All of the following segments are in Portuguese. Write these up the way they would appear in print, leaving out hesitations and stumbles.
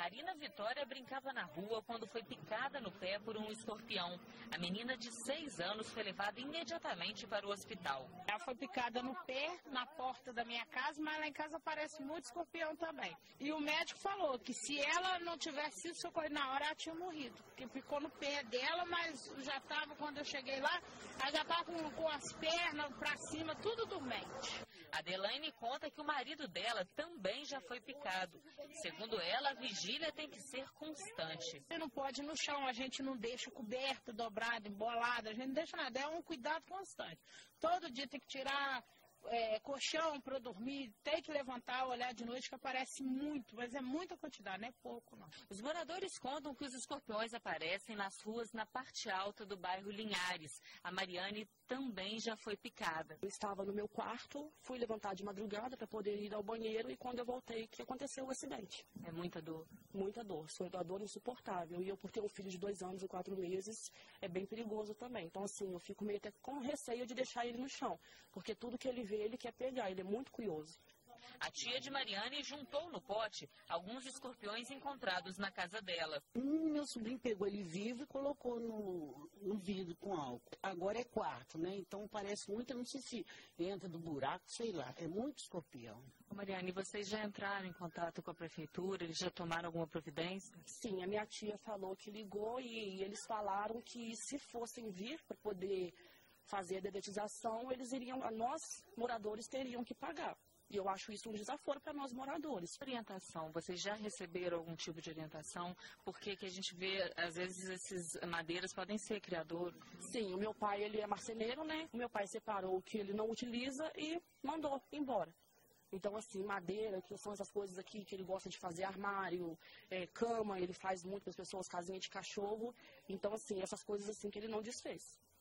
Marina Vitória brincava na rua quando foi picada no pé por um escorpião. A menina de 6 anos foi levada imediatamente para o hospital. Ela foi picada no pé, na porta da minha casa, mas lá em casa aparece muito escorpião também. E o médico falou que se ela não tivesse sido socorrida na hora, ela tinha morrido. Porque ficou no pé dela, mas já estava, quando eu cheguei lá, ela já estava com as pernas para cima, tudo dormente. Adelaine conta que o marido dela também já foi picado. Segundo ela, a vigília tem que ser constante. Você não pode ir no chão, a gente não deixa coberto, dobrado, embolado, a gente não deixa nada, é um cuidado constante. Todo dia tem que tirar colchão para dormir, tem que levantar, olhar de noite, que aparece muito, mas é muita quantidade, não é pouco não. Os moradores contam que os escorpiões aparecem nas ruas na parte alta do bairro Linhares. A Mariane também já foi picada. Eu estava no meu quarto, fui levantar de madrugada para poder ir ao banheiro e quando eu voltei que aconteceu o acidente. É muita dor? Muita dor, foi uma dor insuportável. E eu, por ter um filho de 2 anos e 4 meses, é bem perigoso também. Então, assim, eu fico meio até com receio de deixar ele no chão, porque tudo que ele vê, ele quer pegar, ele é muito curioso. A tia de Mariane juntou no pote alguns escorpiões encontrados na casa dela. Meu sobrinho pegou ele vivo e colocou no vidro com álcool. Agora é quarto, né? Então parece muito, eu não sei se entra do buraco, sei lá. É muito escorpião. Mariane, vocês já entraram em contato com a prefeitura? Eles já tomaram alguma providência? Sim, a minha tia falou que ligou e eles falaram que se fossem vir para poder fazer a dedetização, eles iriam, nós moradores teriam que pagar. E eu acho isso um desaforo para nós moradores. Orientação, vocês já receberam algum tipo de orientação? Porque que a gente vê, às vezes, esses madeiras podem ser criadouros? Sim, o meu pai, ele é marceneiro, né? O meu pai separou o que ele não utiliza e mandou embora. Então, assim, madeira, que são essas coisas aqui que ele gosta de fazer, armário, cama, ele faz muito para as pessoas, casinha de cachorro. Então, assim, essas coisas assim que ele não desfez.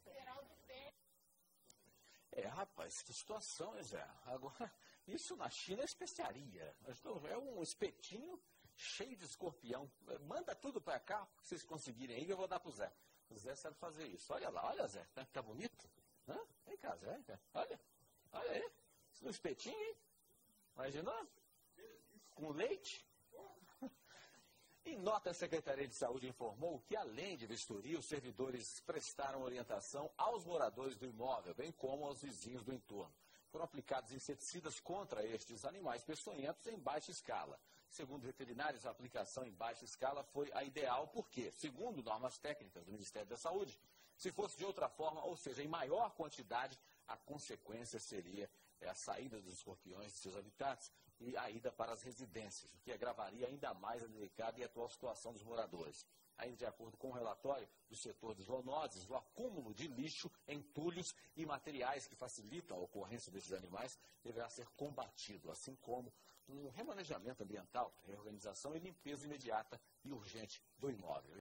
Rapaz, que situação, né, Zé? Agora, isso na China é especiaria. É um espetinho cheio de escorpião. Manda tudo pra cá, se vocês conseguirem aí, eu vou dar pro Zé. O Zé sabe fazer isso. Olha lá, olha, Zé, tá bonito? Hã? Vem cá, Zé, olha aí. Isso é um espetinho, hein? Imaginou? Com leite? Em nota, a Secretaria de Saúde informou que, além de vistoria, os servidores prestaram orientação aos moradores do imóvel, bem como aos vizinhos do entorno. Foram aplicados inseticidas contra estes animais peçonhentos em baixa escala. Segundo veterinários, a aplicação em baixa escala foi a ideal porque, segundo normas técnicas do Ministério da Saúde, se fosse de outra forma, ou seja, em maior quantidade, a consequência seria a saída dos escorpiões de seus habitats e a ida para as residências, o que agravaria ainda mais a delicada e atual situação dos moradores. Ainda de acordo com o relatório do setor de zoonoses, o acúmulo de lixo, entulhos e materiais que facilitam a ocorrência desses animais deverá ser combatido, assim como um remanejamento ambiental, reorganização e limpeza imediata e urgente do imóvel.